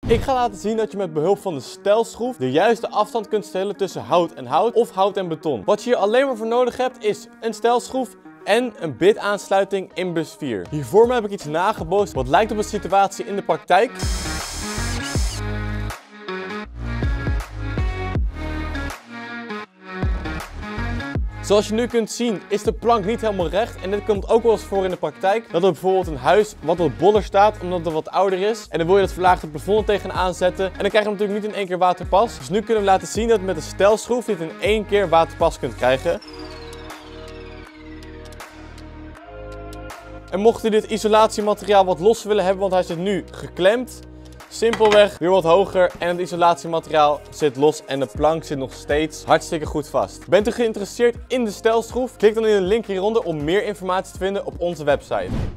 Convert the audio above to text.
Ik ga laten zien dat je met behulp van de stelschroef de juiste afstand kunt stellen tussen hout en hout of hout en beton. Wat je hier alleen maar voor nodig hebt is een stelschroef en een bitaansluiting in bus 4. Hiervoor heb ik iets nagebootst wat lijkt op een situatie in de praktijk. Zoals je nu kunt zien is de plank niet helemaal recht en dit komt ook wel eens voor in de praktijk. Dat er bijvoorbeeld een huis wat boller staat omdat het wat ouder is. En dan wil je dat verlaagde plafond tegenaan zetten. En dan krijg je natuurlijk niet in één keer waterpas. Dus nu kunnen we laten zien dat je met een stelschroef dit in één keer waterpas kunt krijgen. En mocht u dit isolatiemateriaal wat los willen hebben, want hij zit nu geklemd. Simpelweg weer wat hoger en het isolatiemateriaal zit los en de plank zit nog steeds hartstikke goed vast. Bent u geïnteresseerd in de stelschroef? Klik dan in de link hieronder om meer informatie te vinden op onze website.